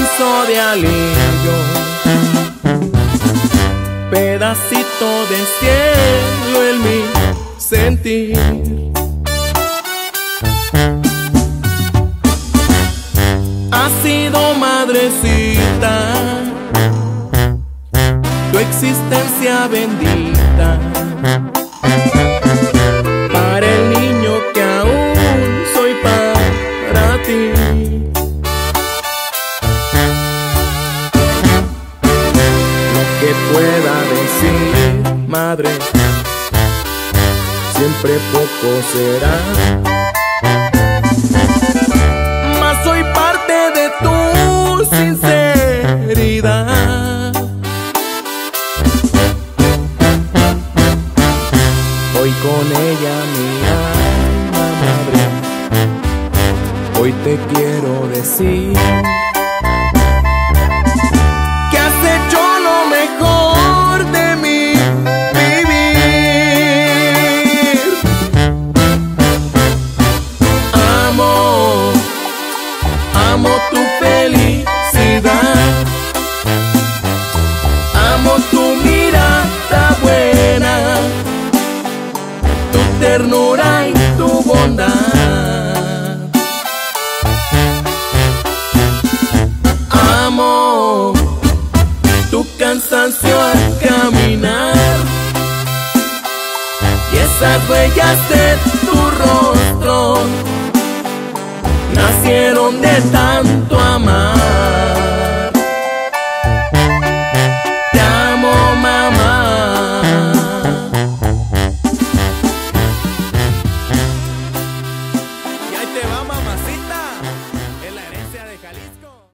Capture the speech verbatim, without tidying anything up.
inmenso de alivio, pedacito de cielo en mi sentir. Has sido madrecita, tu existencia bendita, para el niño que aún soy para ti. Lo que pueda decir, madre, siempre poco será, mas soy parte de tu sinceridad. Hoy con ella mi alma, madre, hoy te quiero decir que has hecho lo mejor de mi vivir. Amo, amo tu felicidad, amo tu mirada buena, tu ternura y tu bondad. Amo tu cansancio al caminar y esas huellas de tu rostro nacieron de tal